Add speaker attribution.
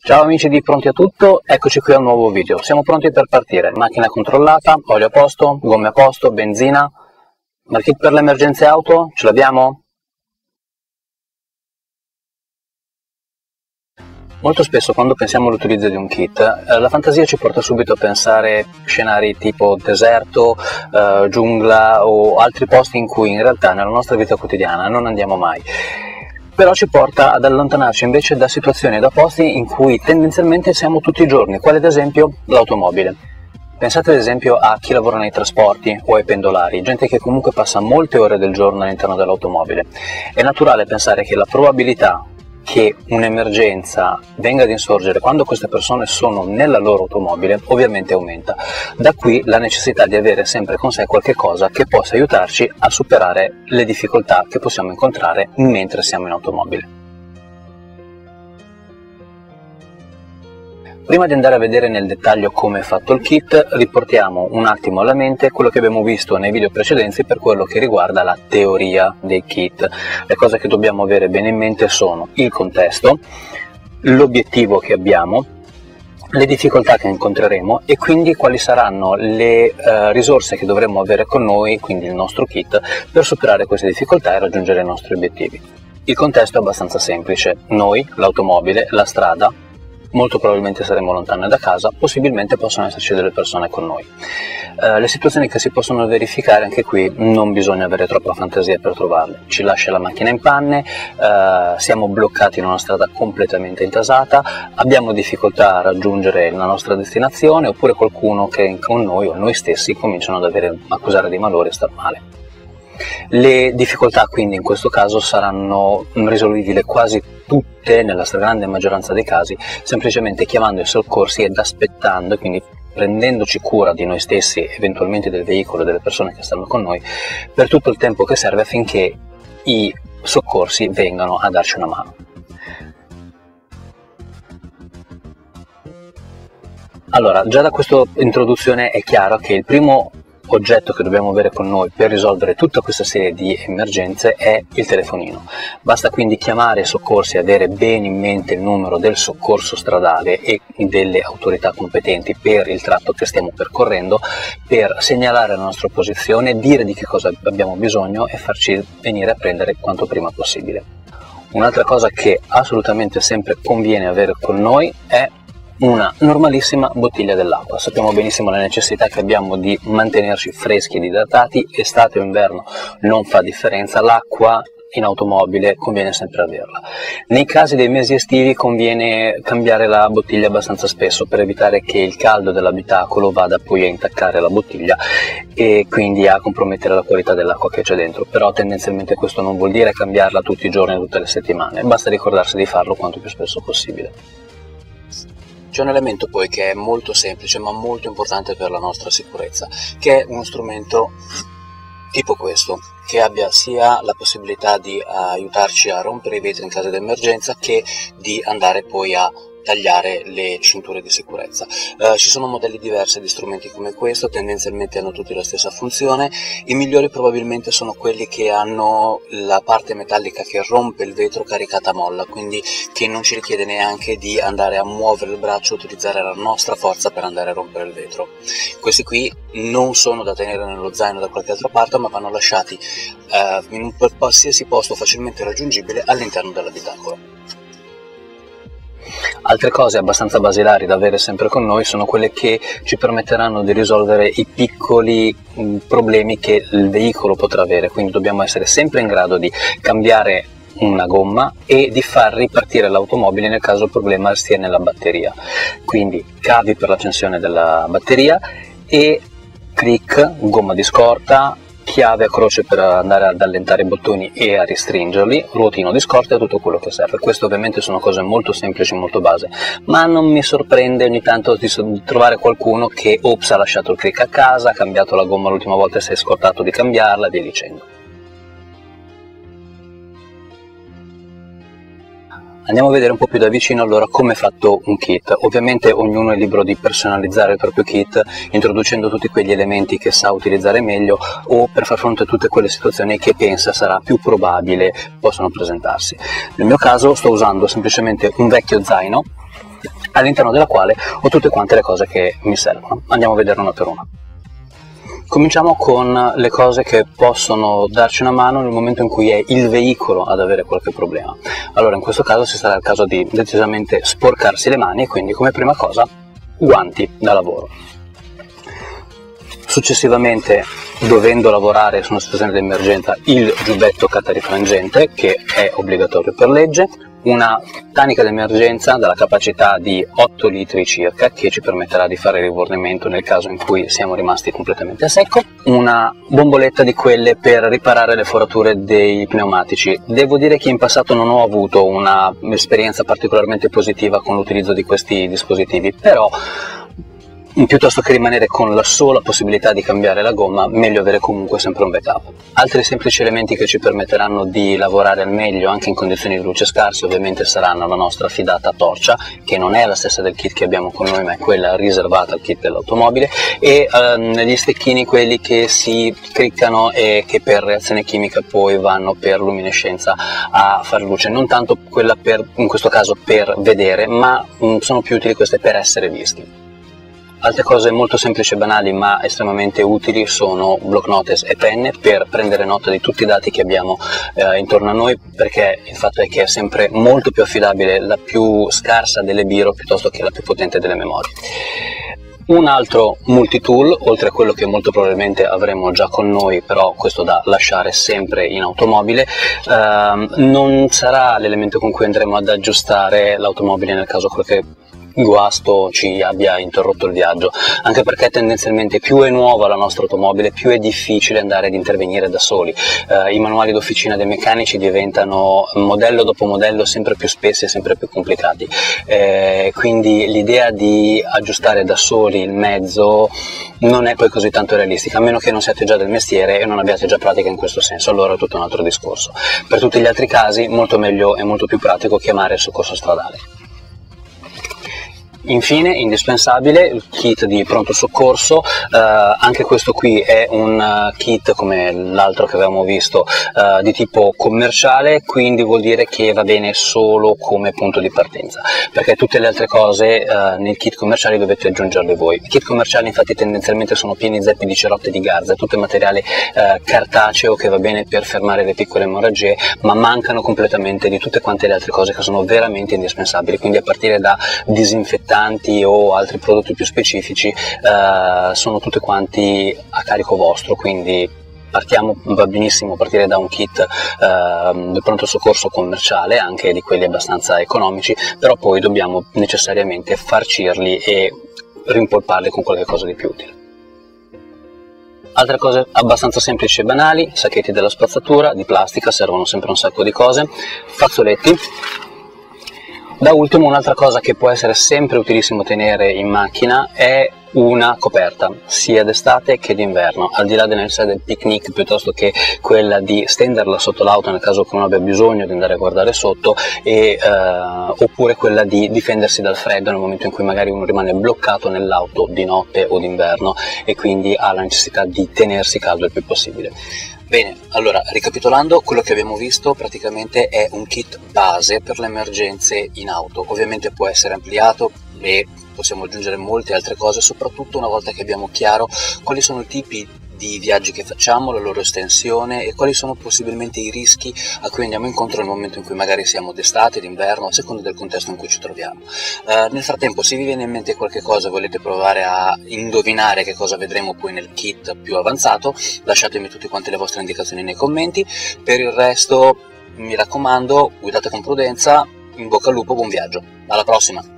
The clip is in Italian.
Speaker 1: Ciao amici di Pronti a Tutto, eccoci qui a un nuovo video. Siamo pronti per partire. Macchina controllata, olio a posto, gomme a posto, benzina. Ma il kit per le emergenze auto? Ce l'abbiamo? Molto spesso quando pensiamo all'utilizzo di un kit, la fantasia ci porta subito a pensare scenari tipo deserto, giungla o altri posti in cui in realtà nella nostra vita quotidiana non andiamo mai. Però ci porta ad allontanarci invece da situazioni e da posti in cui tendenzialmente siamo tutti i giorni, quale ad esempio l'automobile. Pensate ad esempio a chi lavora nei trasporti o ai pendolari, gente che comunque passa molte ore del giorno all'interno dell'automobile. È naturale pensare che la probabilità che un'emergenza venga ad insorgere quando queste persone sono nella loro automobile ovviamente aumenta. Da qui la necessità di avere sempre con sé qualche cosa che possa aiutarci a superare le difficoltà che possiamo incontrare mentre siamo in automobile. Prima di andare a vedere nel dettaglio come è fatto il kit, riportiamo un attimo alla mente quello che abbiamo visto nei video precedenti per quello che riguarda la teoria dei kit. Le cose che dobbiamo avere bene in mente sono il contesto, l'obiettivo che abbiamo, le difficoltà che incontreremo e quindi quali saranno le risorse che dovremo avere con noi, quindi il nostro kit, per superare queste difficoltà e raggiungere i nostri obiettivi. Il contesto è abbastanza semplice: noi, l'automobile, la strada. Molto probabilmente saremo lontane da casa, possibilmente possono esserci delle persone con noi. Le situazioni che si possono verificare, anche qui non bisogna avere troppa fantasia per trovarle. Ci lascia la macchina in panne, siamo bloccati in una strada completamente intasata, abbiamo difficoltà a raggiungere la nostra destinazione, oppure qualcuno che con noi o noi stessi cominciano ad accusare dei malori e star male. Le difficoltà quindi in questo caso saranno risolvibili quasi tutte, nella stragrande maggioranza dei casi, semplicemente chiamando i soccorsi ed aspettando, e quindi prendendoci cura di noi stessi, eventualmente del veicolo e delle persone che stanno con noi, per tutto il tempo che serve affinché i soccorsi vengano a darci una mano. Allora, già da questa introduzione è chiaro che il primo oggetto che dobbiamo avere con noi per risolvere tutta questa serie di emergenze è il telefonino. Basta quindi chiamare i soccorsi e avere bene in mente il numero del soccorso stradale e delle autorità competenti per il tratto che stiamo percorrendo, per segnalare la nostra posizione, dire di che cosa abbiamo bisogno e farci venire a prendere quanto prima possibile. Un'altra cosa che assolutamente sempre conviene avere con noi è una normalissima bottiglia dell'acqua. Sappiamo benissimo la necessità che abbiamo di mantenerci freschi ed idratati, estate o inverno non fa differenza, l'acqua in automobile conviene sempre averla. Nei casi dei mesi estivi conviene cambiare la bottiglia abbastanza spesso per evitare che il caldo dell'abitacolo vada poi a intaccare la bottiglia e quindi a compromettere la qualità dell'acqua che c'è dentro, però tendenzialmente questo non vuol dire cambiarla tutti i giorni, tutte le settimane, basta ricordarsi di farlo quanto più spesso possibile. C'è un elemento poi che è molto semplice ma molto importante per la nostra sicurezza, che è uno strumento tipo questo, che abbia sia la possibilità di aiutarci a rompere i vetri in caso di emergenza che di andare poi a tagliare le cinture di sicurezza. Ci sono modelli diversi di strumenti come questo, tendenzialmente hanno tutti la stessa funzione. I migliori probabilmente sono quelli che hanno la parte metallica che rompe il vetro caricata a molla, quindi che non ci richiede neanche di andare a muovere il braccio, utilizzare la nostra forza per andare a rompere il vetro. Questi qui non sono da tenere nello zaino da qualche altra parte, ma vanno lasciati in un qualsiasi posto facilmente raggiungibile all'interno dell'abitacolo. Altre cose abbastanza basilari da avere sempre con noi sono quelle che ci permetteranno di risolvere i piccoli problemi che il veicolo potrà avere, quindi dobbiamo essere sempre in grado di cambiare una gomma e di far ripartire l'automobile nel caso il problema stia nella batteria. Quindi cavi per l'accensione della batteria e crick, gomma di scorta, chiave a croce per andare ad allentare i bottoni e a restringerli, ruotino di scorta e tutto quello che serve. Queste ovviamente sono cose molto semplici, molto base, ma non mi sorprende ogni tanto di trovare qualcuno che ha lasciato il crick a casa, ha cambiato la gomma l'ultima volta e si è scordato di cambiarla e via dicendo. Andiamo a vedere un po' più da vicino allora come è fatto un kit. Ovviamente ognuno è libero di personalizzare il proprio kit introducendo tutti quegli elementi che sa utilizzare meglio o per far fronte a tutte quelle situazioni che pensa sarà più probabile possano presentarsi. Nel mio caso sto usando semplicemente un vecchio zaino all'interno della quale ho tutte quante le cose che mi servono. Andiamo a vedere una per una. Cominciamo con le cose che possono darci una mano nel momento in cui è il veicolo ad avere qualche problema. Allora, in questo caso sarà il caso di decisamente sporcarsi le mani, e quindi come prima cosa guanti da lavoro. Successivamente, dovendo lavorare su una situazione di emergenza, il giubbetto catarifrangente, che è obbligatorio per legge, una tanica d'emergenza dalla capacità di 8 litri circa, che ci permetterà di fare rifornimento nel caso in cui siamo rimasti completamente a secco, una bomboletta di quelle per riparare le forature dei pneumatici. Devo dire che in passato non ho avuto un'esperienza particolarmente positiva con l'utilizzo di questi dispositivi, però piuttosto che rimanere con la sola possibilità di cambiare la gomma, meglio avere comunque sempre un backup. Altri semplici elementi che ci permetteranno di lavorare al meglio anche in condizioni di luce scarse ovviamente saranno la nostra fidata torcia, che non è la stessa del kit che abbiamo con noi, ma è quella riservata al kit dell'automobile, e gli stecchini, quelli che si cliccano e che per reazione chimica poi vanno per luminescenza a fare luce, non tanto quella in questo caso per vedere, ma sono più utili queste per essere visti. Altre cose molto semplici e banali ma estremamente utili sono block notice e penne per prendere nota di tutti i dati che abbiamo intorno a noi, perché il fatto è che è sempre molto più affidabile la più scarsa delle biro piuttosto che la più potente delle memorie. Un altro multitool, oltre a quello che molto probabilmente avremo già con noi, però questo da lasciare sempre in automobile, non sarà l'elemento con cui andremo ad aggiustare l'automobile nel caso qualche guasto ci abbia interrotto il viaggio, anche perché tendenzialmente più è nuova la nostra automobile, più è difficile andare ad intervenire da soli. I manuali d'officina dei meccanici diventano modello dopo modello sempre più spessi e sempre più complicati, quindi l'idea di aggiustare da soli il mezzo non è poi così tanto realistica, a meno che non siate già del mestiere e non abbiate già pratica in questo senso, allora è tutto un altro discorso. Per tutti gli altri casi molto meglio e molto più pratico chiamare il soccorso stradale. Infine, indispensabile, il kit di pronto soccorso. Anche questo qui è un kit come l'altro che avevamo visto di tipo commerciale, quindi vuol dire che va bene solo come punto di partenza, perché tutte le altre cose nel kit commerciale dovete aggiungerle voi. I kit commerciali infatti tendenzialmente sono pieni zeppi di cerotte di garza, tutto materiale cartaceo che va bene per fermare le piccole emorragie, ma mancano completamente di tutte quante le altre cose che sono veramente indispensabili, quindi a partire da disinfettanti o altri prodotti più specifici sono tutti quanti a carico vostro, quindi va benissimo partire da un kit di pronto soccorso commerciale, anche di quelli abbastanza economici, però poi dobbiamo necessariamente farcirli e rimpolparli con qualche cosa di più utile. Altre cose abbastanza semplici e banali: sacchetti della spazzatura di plastica, servono sempre un sacco di cose, fazzoletti. Da ultimo, un'altra cosa che può essere sempre utilissimo tenere in macchina è una coperta, sia d'estate che d'inverno, al di là delle necessità del picnic, piuttosto che quella di stenderla sotto l'auto nel caso che uno abbia bisogno di andare a guardare sotto, oppure quella di difendersi dal freddo nel momento in cui magari uno rimane bloccato nell'auto di notte o d'inverno e quindi ha la necessità di tenersi caldo il più possibile. Bene, allora, ricapitolando, quello che abbiamo visto praticamente è un kit base per le emergenze in auto. Ovviamente può essere ampliato e possiamo aggiungere molte altre cose, soprattutto una volta che abbiamo chiaro quali sono i tipi di viaggi che facciamo, la loro estensione e quali sono possibilmente i rischi a cui andiamo incontro nel momento in cui magari siamo d'estate, d'inverno, a seconda del contesto in cui ci troviamo. Nel frattempo, se vi viene in mente qualche cosa e volete provare a indovinare che cosa vedremo poi nel kit più avanzato, lasciatemi tutte quante le vostre indicazioni nei commenti. Per il resto, mi raccomando, guidate con prudenza, in bocca al lupo, buon viaggio, alla prossima!